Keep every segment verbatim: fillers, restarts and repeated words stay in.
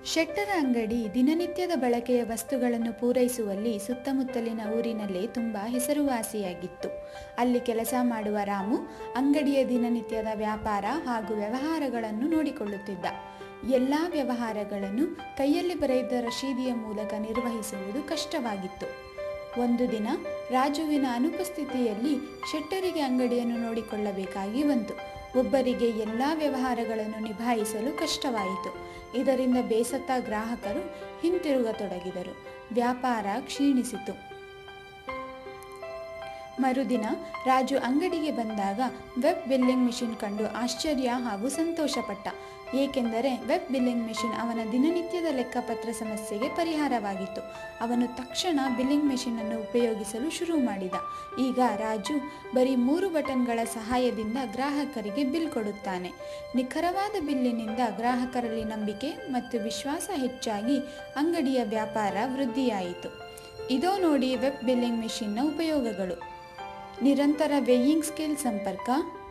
ಶೆಟ್ಟರ ಅಂಗಡಿ ದಿನನಿತ್ಯದ ಬಳಕೆಯ ವಸ್ತುಗಳನ್ನು ಪೂರೈಸುವಲ್ಲಿ ಸುತ್ತಮುತ್ತಲಿನ ಊರಿನಲ್ಲೇ ತುಂಬ ಹೆಸರುವಾಸಿಯಾಗಿತ್ತು. ಅಲ್ಲಿ ಕೆಲಸ ಮಾಡುವ ರಾಮು ಅಂಗಡಿಯ ದಿನನಿತ್ಯದ ವ್ಯಾಪಾರ ಹಾಗೂ ವ್ಯವಹಾರಗಳನ್ನು ನೋಡಿಕೊಳ್ಳುತ್ತಿದ್ದ. ಎಲ್ಲ ವ್ಯವಹಾರಗಳನ್ನು ಕೈಯಲ್ಲಿ ಬರೆದ ರಶೀದಿಯ ಮೂಲಕ ನಿರ್ವಹಿಸುವುದು ಕಷ್ಟವಾಗಿತ್ತು. ಒಂದು ದಿನ ರಾಜುವಿನ ಅನುಪಸ್ಥಿತಿಯಲ್ಲಿ ಶೆಟ್ಟರಿಗೆ ಅಂಗಡಿಯನ್ನು ನೋಡಿಕೊಳ್ಳಬೇಕಾಗಿ ಬಂತು. ಒಬ್ಬರಿಗೆ ಎಲ್ಲ ವ್ಯವಹಾರಗಳನ್ನು ನಿಭಾಯಿಸಲು ಕಷ್ಟವಾಯಿತು. ಇದರಿಂದ ಬೇಸತ್ತ ಗ್ರಾಹಕರು ಹಿಂತಿರುಗತೊಡಗಿದರು. ವ್ಯಾಪಾರ ಕ್ಷೀಣಿಸಿತು. ಮರುದಿನ ರಾಜು ಅಂಗಡಿಗೆ ಬಂದಾಗ ವೆಬ್ ಬಿಲ್ಲಿಂಗ್ ಮಿಷಿನ್ ಕಂಡು ಆಶ್ಚರ್ಯ ಹಾಗೂ ಸಂತೋಷಪಟ್ಟ. ಏಕೆಂದರೆ ವೆಬ್ ಬಿಲ್ಲಿಂಗ್ ಮಿಷಿನ್ ಅವನ ದಿನನಿತ್ಯದ ಲೆಕ್ಕಪತ್ರ ಸಮಸ್ಯೆಗೆ ಪರಿಹಾರವಾಗಿತ್ತು. ಅವನು ತಕ್ಷಣ ಬಿಲ್ಲಿಂಗ್ ಮಿಷಿನನ್ನು ಉಪಯೋಗಿಸಲು ಶುರು ಮಾಡಿದ. ಈಗ ರಾಜು ಬರೀ ಮೂರು ಬಟನ್ಗಳ ಸಹಾಯದಿಂದ ಗ್ರಾಹಕರಿಗೆ ಬಿಲ್ ಕೊಡುತ್ತಾನೆ. ನಿಖರವಾದ ಬಿಲ್ಲಿನಿಂದ ಗ್ರಾಹಕರಲ್ಲಿ ನಂಬಿಕೆ ಮತ್ತು ವಿಶ್ವಾಸ ಹೆಚ್ಚಾಗಿ ಅಂಗಡಿಯ ವ್ಯಾಪಾರ ವೃದ್ಧಿಯಾಯಿತು. ಇದೋ ನೋಡಿ ವೆಬ್ ಬಿಲ್ಲಿಂಗ್ ಮಿಷಿನ್ನ ಉಪಯೋಗಗಳು. ನಿರಂತರ ವೇಯಿಂಗ್ ಸ್ಕೇಲ್ ಸಂಪರ್ಕ,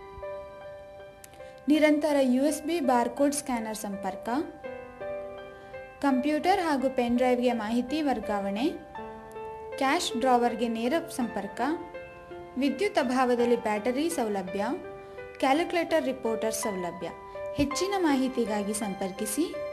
ನಿರಂತರ U S B barcode scanner ಸಂಪರ್ಕ, ಕಂಪ್ಯೂಟರ್ ಹಾಗೂ ಪೆನ್ ಡ್ರೈವ್ಗೆ ಮಾಹಿತಿ ವರ್ಗಾವಣೆ, ಕ್ಯಾಶ್ ಡ್ರಾವರ್ಗೆ ನೇರ ಸಂಪರ್ಕ, ವಿದ್ಯುತ್ ಅಭಾವದಲ್ಲಿ ಬ್ಯಾಟರಿ ಸೌಲಭ್ಯ, ಕ್ಯಾಲ್ಕುಲೇಟರ್ ರಿಪೋರ್ಟರ್ ಸೌಲಭ್ಯ. ಹೆಚ್ಚಿನ ಮಾಹಿತಿಗಾಗಿ ಸಂಪರ್ಕಿಸಿ.